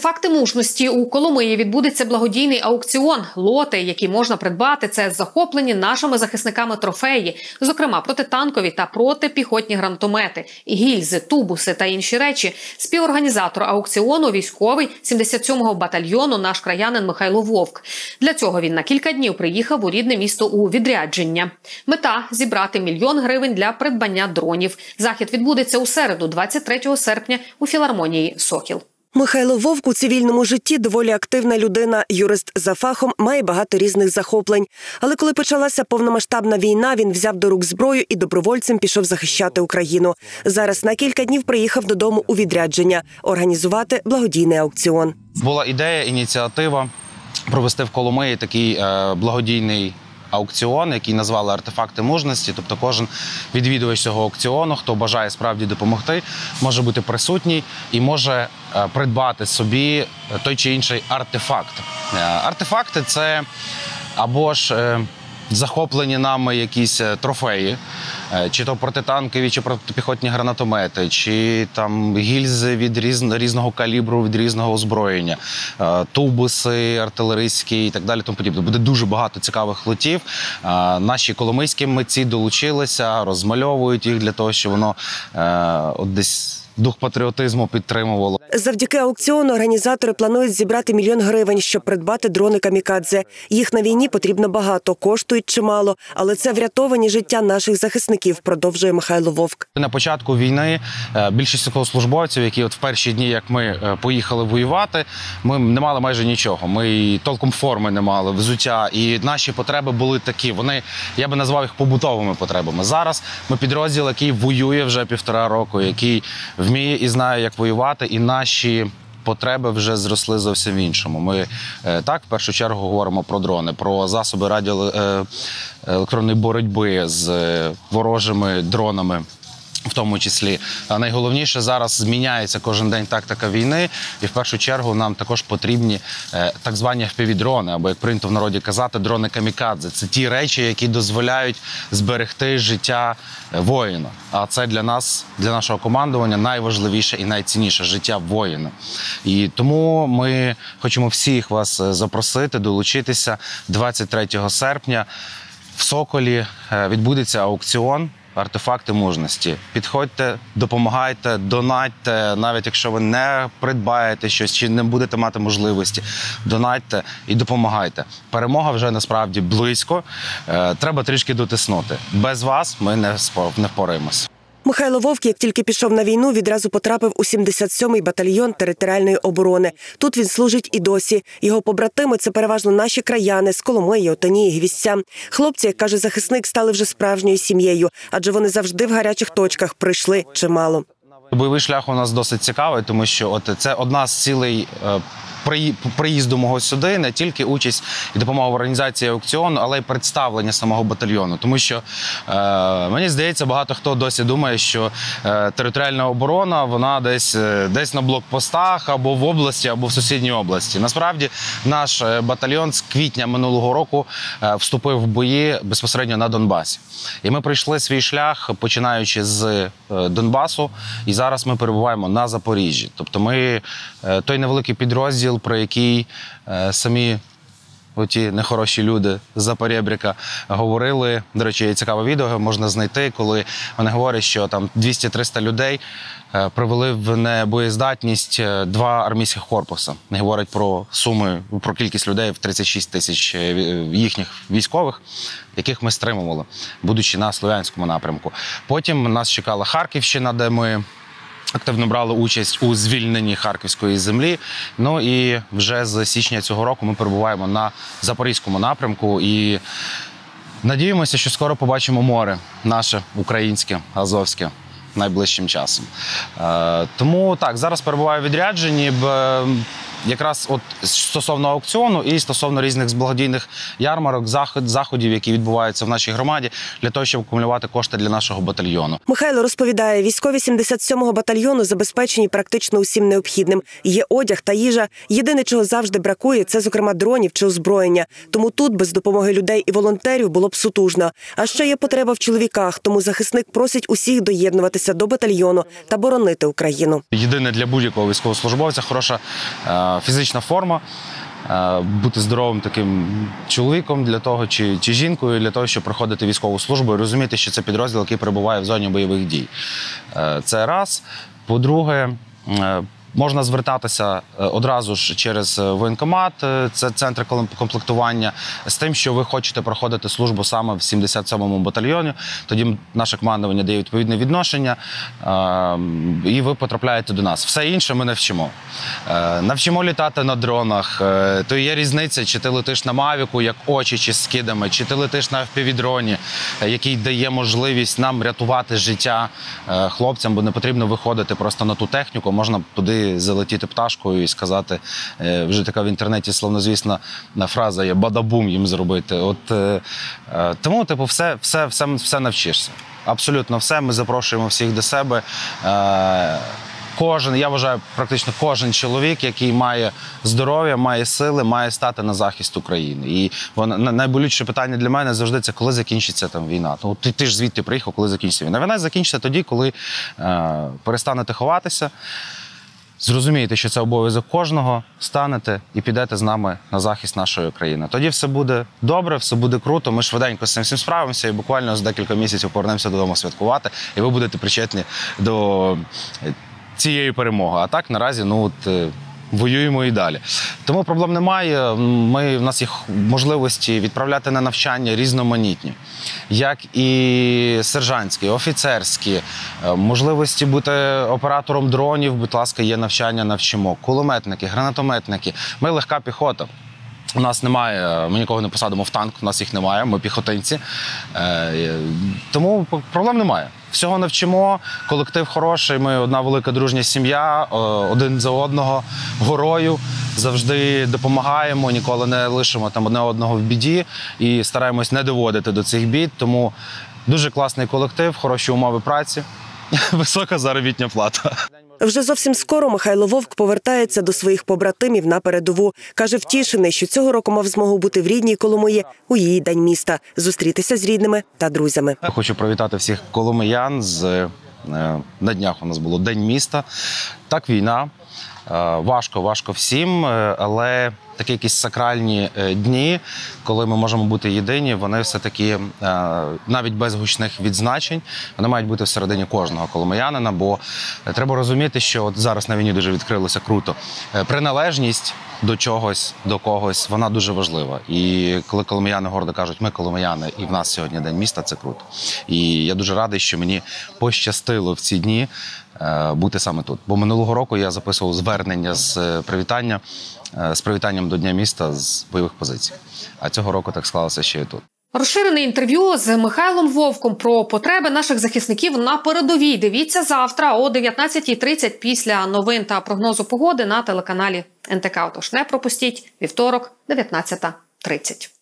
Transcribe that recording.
Артефакти мужності. У Коломиї відбудеться благодійний аукціон. Лоти, які можна придбати, це захоплені нашими захисниками трофеї, зокрема протитанкові та протипіхотні гранатомети, гільзи, тубуси та інші речі. Співорганізатор аукціону – військовий 77-го батальйону наш краянин Михайло Вовк. Для цього він на кілька днів приїхав у рідне місто у відрядження. Мета – зібрати 1 мільйон гривень для придбання дронів. Захід відбудеться у середу, 23 серпня, у філармонії «Сокіл». Михайло Вовк у цивільному житті доволі активна людина, юрист за фахом, має багато різних захоплень. Але коли почалася повномасштабна війна, він взяв до рук зброю і добровольцем пішов захищати Україну. Зараз на кілька днів приїхав додому у відрядження – організувати благодійний аукціон. Була ідея, ініціатива провести в Коломиї такий благодійний аукціон, який назвали «Артефакти мужності». Тобто кожен відвідувач цього аукціону, хто бажає справді допомогти, може бути присутній і може придбати собі той чи інший артефакт. Артефакти – це або ж захоплені нами якісь трофеї, чи то протитанкові, чи протипіхотні гранатомети, чи там гільзи від різного калібру, від різного озброєння, тубуси артилерійські і так далі. Тому подібне. Буде дуже багато цікавих лотів. Наші коломийські митці долучилися, розмальовують їх для того, щоб воно десь дух патріотизму підтримувало. Завдяки аукціону організатори планують зібрати 1 мільйон гривень, щоб придбати дрони «Камікадзе». Їх на війні потрібно багато, коштують чимало, але це врятовані життя наших захисників, продовжує Михайло Вовк. На початку війни більшість військовослужбовців, які в перші дні, як ми поїхали воювати, ми не мали майже нічого. Ми толком форми не мали, взуття, і наші потреби були такі. Вони, я би назвав їх побутовими потребами. Зараз ми підрозділ, який воює вже 1,5 року, який вміє і знає, як воювати, і наші потреби вже зросли зовсім іншому. Ми так, в першу чергу, говоримо про дрони, про засоби радіоелектронної боротьби з ворожими дронами. В тому числі. А найголовніше, зараз зміняється кожен день тактика війни, і в першу чергу нам також потрібні так звані FPV-дрони, або, як прийнято в народі казати, дрони-камікадзе. Це ті речі, які дозволяють зберегти життя воїна. А це для нас, для нашого командування найважливіше і найцінніше – життя воїна. І тому ми хочемо всіх вас запросити, долучитися 23 серпня. В Соколі відбудеться аукціон «Артефакти мужності». Підходьте, допомагайте, донатьте, навіть якщо ви не придбаєте щось чи не будете мати можливості, донатьте і допомагайте. Перемога вже насправді близько, треба трішки дотиснути. Без вас ми не впораємось. Михайло Вовк, як тільки пішов на війну, відразу потрапив у 77-й батальйон територіальної оборони. Тут він служить і досі. Його побратими – це переважно наші краяни з Коломиї, Отонії, Гвіздця. Хлопці, як каже захисник, стали вже справжньою сім'єю, адже вони завжди в гарячих точках пройшли чимало. Бойовий шлях у нас досить цікавий, тому що це одна з цілей приїзду мого сюди, не тільки участь і допомога в організації аукціону, але й представлення самого батальйону. Тому що, мені здається, багато хто досі думає, що територіальна оборона, вона десь на блокпостах, або в області, або в сусідній області. Насправді, наш батальйон з квітня минулого року вступив в бої безпосередньо на Донбасі. І ми пройшли свій шлях, починаючи з Донбасу, і зараз ми перебуваємо на Запоріжжі. Тобто ми той невеликий підрозділ, про який самі оті нехороші люди з-за поребрика говорили. До речі, є цікаве відео, можна знайти, коли вони говорять, що там 200-300 людей привели в небоєздатність 2 армійських корпуси. Вони говорять про суми, про кількість людей в 36 тисяч їхніх військових, яких ми стримували, будучи на Слов'янському напрямку. Потім нас чекала Харківщина, де ми активно брали участь у звільненні Харківської землі. Ну і вже з січня цього року ми перебуваємо на Запорізькому напрямку і надіємося, що скоро побачимо море наше, українське, азовське, найближчим часом. Тому так, зараз перебуваю у відрядженні, якраз от стосовно аукціону і стосовно різних благодійних ярмарок, заходів, які відбуваються в нашій громаді, для того, щоб акумулювати кошти для нашого батальйону. Михайло розповідає, військові 77-го батальйону забезпечені практично усім необхідним. Є одяг та їжа. Єдине, чого завжди бракує, це, зокрема, дронів чи озброєння. Тому тут без допомоги людей і волонтерів було б сутужно. А ще є потреба в чоловіках, тому захисник просить усіх доєднуватися до батальйону та боронити Україну. Єдине для будь-якого військовослужбовця хороша фізична форма, бути здоровим таким чоловіком для того, чи жінкою для того, щоб проходити військову службу і розуміти, що це підрозділ, який перебуває в зоні бойових дій. Це раз. По-друге, можна звертатися одразу ж через воєнкомат, це центр комплектування, з тим, що ви хочете проходити службу саме в 77-му батальйоні. Тоді наше командування дає відповідне відношення, і ви потрапляєте до нас. Все інше ми навчимо. Навчимо літати на дронах. То є різниця, чи ти летиш на Мавіку, як очі, чи з скидами, чи ти летиш на FPV-дроні, який дає можливість нам рятувати життя хлопцям, бо не потрібно виходити просто на ту техніку, можна туди залетіти пташкою і сказати, вже така в інтернеті славнозвісна фраза є, бадабум їм зробити. Тому, все навчишся. Абсолютно все. Ми запрошуємо всіх до себе. Я вважаю, практично кожен чоловік, який має здоров'я, має сили, має стати на захист України. І найболючіше питання для мене завжди це, коли закінчиться там війна. Ну, ти ж звідти приїхав, коли закінчиться війна. Війна закінчиться тоді, коли перестанете ховатися, зрозумієте, що це обов'язок кожного, станете і підете з нами на захист нашої країни. Тоді все буде добре, все буде круто, ми швиденько з цим всім справимося і буквально за декілька місяців повернемося додому святкувати, і ви будете причетні до цієї перемоги. А так, наразі, воюємо і далі. Тому проблем немає. В нас є можливості відправляти на навчання різноманітні, як і сержантські, офіцерські, можливості бути оператором дронів, будь ласка, є навчання, навчимо. Кулеметники, гранатометники. Ми легка піхота. У нас немає, ми нікого не посадимо в танк, у нас їх немає, ми піхотинці. Тому проблем немає. Всього навчимо, колектив хороший, ми одна велика дружня сім'я, один за одного горою, завжди допомагаємо, ніколи не лишимо там одне одного в біді і стараємось не доводити до цих бід. Тому дуже класний колектив, хороші умови праці, висока заробітня плата. Вже зовсім скоро Михайло Вовк повертається до своїх побратимів на передову. Каже, втішений, що цього року мав змогу бути в рідній Коломиї у її День міста, зустрітися з рідними та друзями. Я хочу привітати всіх коломиян. На днях у нас було День міста. Так, війна. Важко всім, але такі якісь сакральні дні, коли ми можемо бути єдині, вони все-таки, навіть без гучних відзначень, вони мають бути всередині кожного коломиянина, бо треба розуміти, що от зараз на війні дуже відкрилося круто. Приналежність до чогось, до когось, вона дуже важлива. І коли коломияни гордо кажуть, ми коломияни, і в нас сьогодні День міста, це круто. І я дуже радий, що мені пощастило в ці дні бути саме тут. Бо минулого року я записував звернення з привітанням до Дня міста з бойових позицій. А цього року так склалося, що і тут. Розширене інтерв'ю з Михайлом Вовком про потреби наших захисників на передовій. Дивіться завтра о 19:30 після новин та прогнозу погоди на телеканалі НТК. Тож не пропустіть, вівторок, 19:30.